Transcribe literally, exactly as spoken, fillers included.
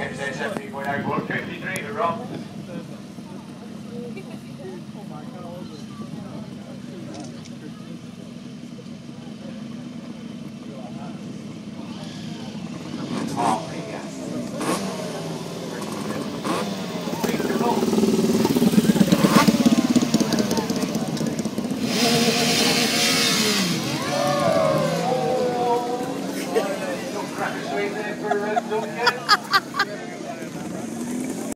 K T seventeen point oh, one fifty-three for Rob.